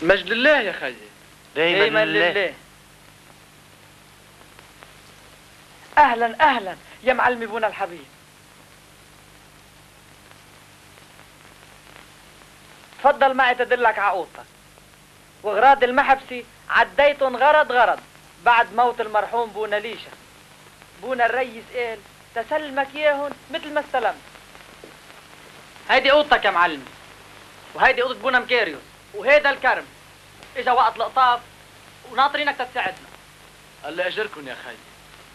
مجد لله يا خيي. دايما لله. اهلا اهلا يا معلمي بونا الحبيب. تفضل معي تدلك عقوطك. وغراض المحبسي عديتن غرض بعد موت المرحوم بونا ليشا. بونا الريس قال تسلمك ياهن مثل ما استلمت. هيدي اوضتك يا معلمي، وهيدي اوضة بونا مكاريوس، وهيدا الكرم. اجا وقت القطاف وناطرينك تساعدنا. الله يأجركن يا خي.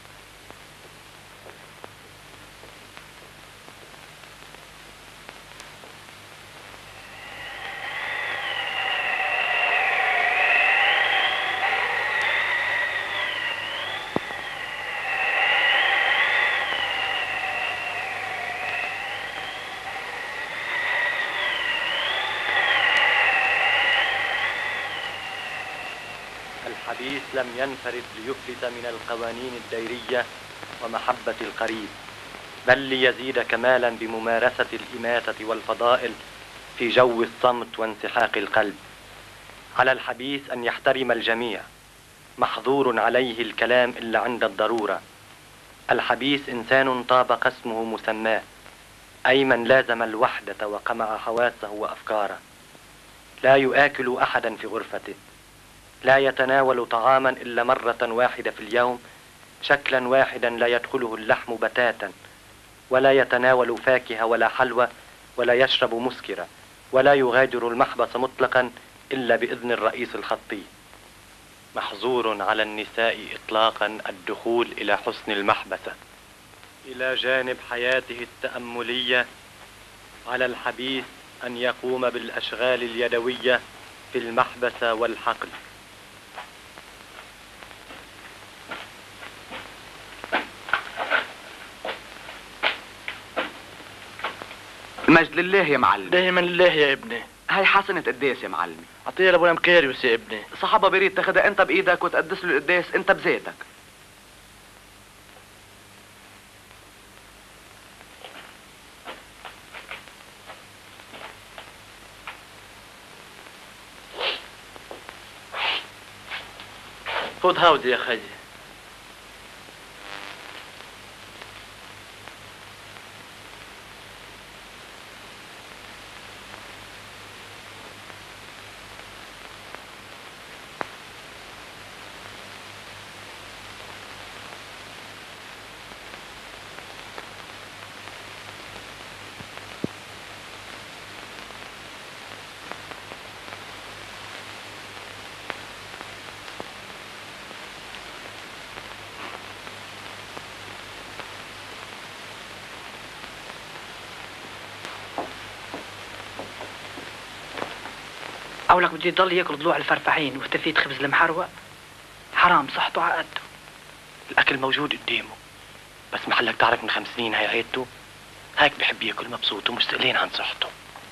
الحبيس لم ينفرد ليفلت من القوانين الديرية ومحبة القريب، بل ليزيد كمالا بممارسة الإماتة والفضائل في جو الصمت وانسحاق القلب. على الحبيس أن يحترم الجميع، محظور عليه الكلام إلا عند الضرورة. الحبيس إنسان طابق اسمه مسماه، أي من لازم الوحدة وقمع حواسه وأفكاره. لا يؤكل أحدا في غرفته، لا يتناول طعاما إلا مرة واحدة في اليوم، شكلا واحدا لا يدخله اللحم بتاتا، ولا يتناول فاكهة ولا حلوى، ولا يشرب مسكرة، ولا يغادر المحبس مطلقا إلا بإذن الرئيس الخطي. محظور على النساء إطلاقا الدخول إلى حسن المحبسة. إلى جانب حياته التأملية، على الحبيس أن يقوم بالأشغال اليدوية في المحبسة والحقل. المجد لله يا معلم. دايما لله يا ابني. هاي حسنة قداس يا معلمي. عطيها لابونا مكاريوس يا ابني. صحابة بريد تاخدها انت بايدك وتقدس له القداس انت بذاتك. خذ هاودي يا خي. أولك بده يضل ياكل ضلوع الفرفحين وفتفيت خبز المحروق. حرام صحته على قده. الأكل موجود قدامه، بس محلك تعرف من 5 سنين هاي عيدته. هيك بحب ياكل مبسوط ومستقلين عن صحته.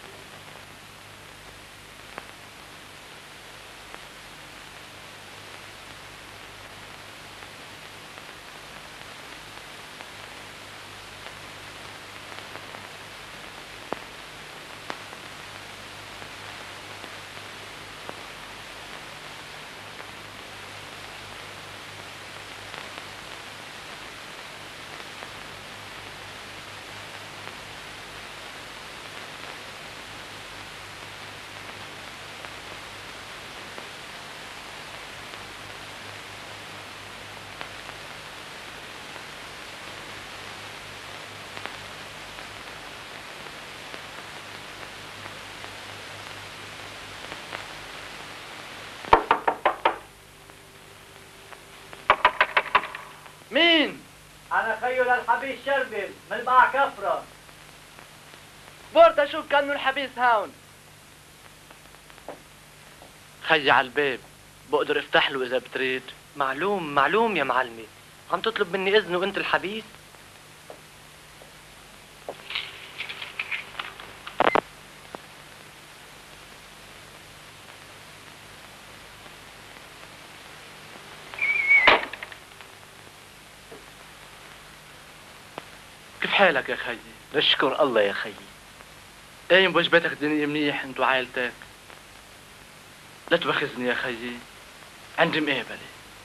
مين؟ أنا خيل الحبيس شربل من باع كفرة. بورد أشوف كأنه الحبيس هاون. خي على الباب، بقدر افتح له إذا بتريد. معلوم يا معلمي. عم تطلب مني إذن وأنت الحبيس؟ كيف حالك يا خيي؟ نشكر الله يا خيي. قايم بوجباتك الدينية منيح انت وعائلتك؟ لا تواخذني يا خيي، عندي مقابلة.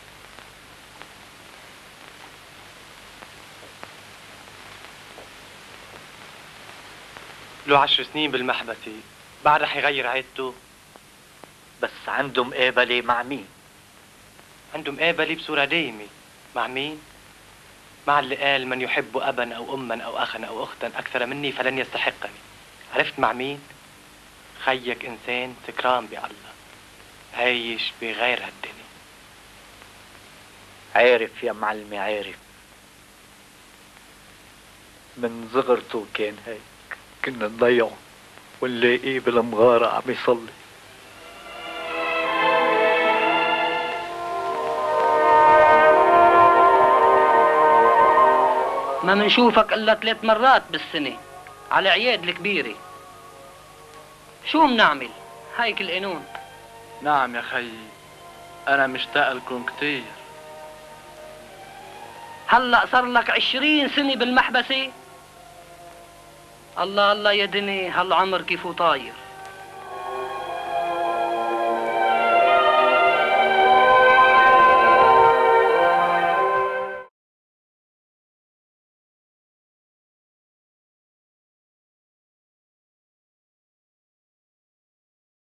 له 10 سنين بالمحبسة، بعد رح يغير عادته. بس عنده مقابلة مع مين؟ عنده مقابلة بصورة دايمة. مع مين؟ مع اللي قال: من يحب أبا أو أما أو أخا أو أختا أكثر مني فلن يستحقني. عرفت مع مين؟ خيك إنسان سكران بالله، عايش بغير هالدنيا. عارف يا معلمي، عارف. من صغرته كان هيك، كنا نضيعه ونلاقيه بالمغارة عم يصلي. ما منشوفك الا 3 مرات بالسنة على عياد الكبيرة. شو منعمل؟ هيك القانون. نعم يا خيي، أنا مشتاق لكم كتير. هلأ صار لك 20 سنة بالمحبسة؟ الله الله يا دني، هالعمر كيفه طاير.